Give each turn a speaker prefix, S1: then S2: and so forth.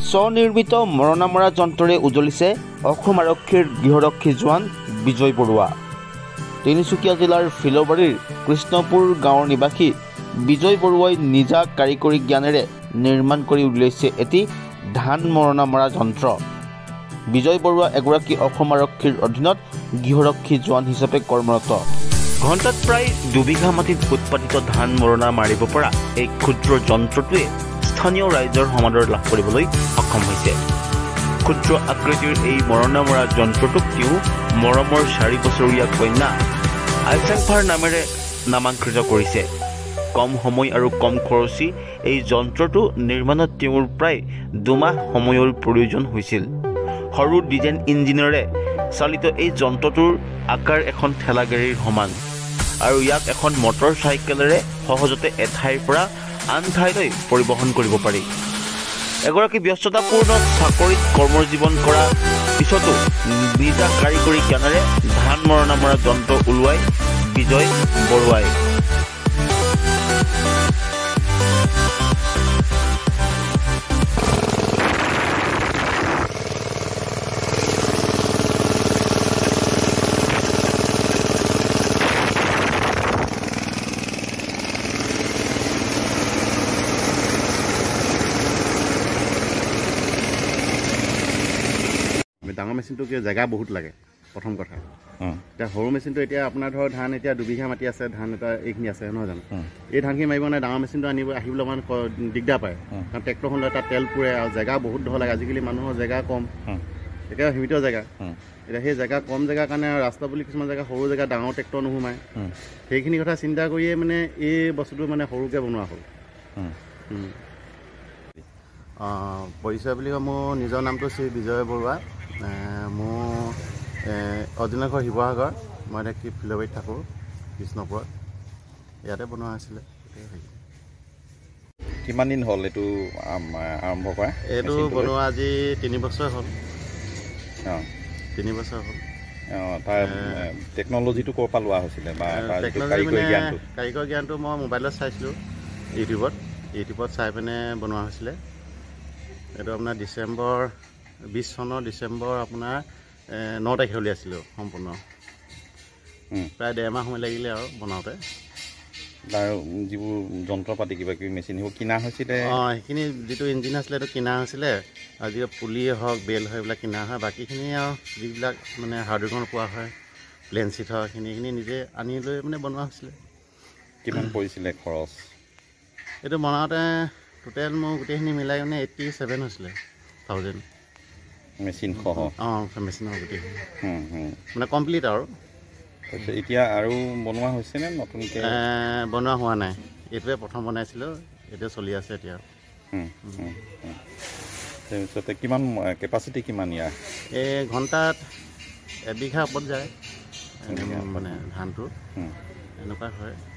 S1: স্বনিৰ্মিত মৰণা মৰা যন্ত্ৰৰে উজলিছে অসম আৰক্ষীৰ গৃহৰক্ষী জোৱান বিজয় বৰুৱা। তিনিচুকীয়া জিলাৰ ফিলবাৰীৰ কৃষ্ণপুৰ গাঁৱৰ নিবাসী বিজয় বৰুৱাই নিজা কাৰিকৰী জ্ঞানেৰে নিৰ্মাণ কৰি উলিয়াইছে এটি ধান মৰণা মৰা যন্ত্ৰ। বিজয় বৰুৱা এগৰাকী অসম আৰক্ষীৰ অধীনত গৃহৰক্ষী জোৱান হিচাপে কৰ্মৰত। ঘণ্টাত প্ৰায় 2 বিঘা মাটিত উৎপাদিত ধান মৰণা মাৰিব পৰা এই ক্ষুদ্ৰ যন্ত্ৰটোৱে স্থানীয় ৰাইজৰ সমাদৰ লাভ কৰিবলৈ সক্ষম হৈছে। ক্ষুদ্ৰ আকৃতিৰ এই মৰণা মৰা যন্ত্ৰটোক তেওঁ মৰমৰ 4 বছৰীয়া কন্যা আইচেংফাৰ নামেৰে নামাংকৃত কৰিছে। কম সময় আৰু কম খৰচী এই যন্ত্ৰটো নিৰ্মাণত তেওঁৰ প্ৰায় 2 মাহ সময়ৰ প্ৰয়োজন হৈছিল। সৰু ডিজেল ইঞ্জিনেৰে চালিত এই যন্ত্ৰটোৰ আকাৰ এখন ঠেলা গাড়ীৰ সমান আৰু ইয়াক এখন মটৰ চাইকেলেৰে সহজতে এঠাইৰ পৰা আন ঠাইলৈ পৰিবহণ কৰিব পাৰি। এগৰাকী ব্যস্ততাপূৰ্ণ চাকৰিত কৰ্মজীৱন কৰা পিছতো নিজা কাৰিকৰী জ্ঞানেৰে ধান মৰণা মৰা যন্ত্ৰ ওলোৱাই বিজয় বৰুৱাই।
S2: ডাঙৰ মেচিনটো জেগা বহুত লাগে প্ৰথম কথা। এতিয়া সৰু মেচিনটো এতিয়া আপোনাৰ ধৰক ধান এতিয়া 2 বিঘা মাটি আছে, ধান এটা এইখিনি আছে নহয় জানো, এই ধানখিনি মাৰিব নাই ডাঙৰ মেচিনটো আহিবলৈ অকণমান দিগদাৰ পায়, কাৰণ ট্ৰেক্টৰখন লৈ তাত তেল পুৰে আৰু জেগা বহুত ধৰ লাগে। আজিকালি মানুহৰ জেগা কম, একেবাৰে সীমিত জেগা। এতিয়া সেই জেগা কম জেগাৰ কাৰণে ৰাস্তা বুলি কিছুমান জেগা সৰু জেগা ডাঙৰ ট্ৰেক্টৰ নোসোমায়। সেইখিনি কথা চিন্তা কৰিয়ে মানে এই বস্তুটো মানে সৰুকৈ বনোৱা হ'ল। পৰিচয় বুলি কয়, মোৰ নিজৰ নামটো শ্ৰী বিজয় বৰুৱা। মোৰ অৰিজিনেল ঘৰ শিৱসাগৰ, মই এতিয়া কি ফিলবাৰীত থাকোঁ, কৃষ্ণপুৰত। ইয়াতে বনোৱা হৈছিলে।
S3: কিমান দিন হ'ল এইটো আৰম্ভ কৰা?
S2: এইটো বনোৱা আজি 3 বছৰ হ'ল। 3 বছৰ হ'ল।
S3: তাৰ টেকন'লজিটো ক'ৰ পৰা লোৱা হৈছিলে বা
S2: কাৰিকৰী জ্ঞানটো মই মোবাইলত চাইছিলোঁ, ইউটিউবত চাই পিনে বনোৱা হৈছিলে। এইটো আপোনাৰ 20 চনৰ ডিচেম্বৰ আপোনাৰ 9 তাৰিখে উলিয়াইছিলোঁ সম্পূৰ্ণ। প্ৰায় 1.5 মাহ সময় লাগিলে আৰু বনাওঁতে।
S3: তাৰ যিবোৰ যন্ত্ৰ পাতি কিবা কিবি মেচিন সেইবোৰ কিনা হৈছিলে?
S2: সেইখিনি যিটো ইঞ্জিন আছিলে সেইটো কিনা হৈছিলে, আৰু যিটো পুলিয়ে হওক বেল হয় এইবিলাক কিনা হয়। বাকীখিনি আৰু যিবিলাক মানে হাৰ্ডৱেৰ পোৱা হয়, প্লেন চিট হয়, সেইখিনি নিজে আনি লৈ মানে বনোৱা হৈছিলে।
S3: কিমান পৰিছিলে খৰচ?
S2: এইটো বনাওঁতে টোটেল মোৰ গোটেইখিনি মিলাই মানে 87 হৈছিলে 1000
S3: মেচিন সহ।
S2: মেচিনৰ গোটেইখিনি মানে কমপ্লিট আৰু।
S3: এতিয়া আৰু বনোৱা হৈছেনে নতুনকৈ?
S2: বনোৱা হোৱা নাই, এইটোৱে প্ৰথম বনাইছিলোঁ, এইটোৱে চলি আছে এতিয়া।
S3: তাৰপিছতে কিমান কেপাচিটি কিমান ইয়াৰ?
S2: এই ঘণ্টাত 1 বিঘা ওপৰত যায় মানে ধানটো, এনেকুৱা হয়।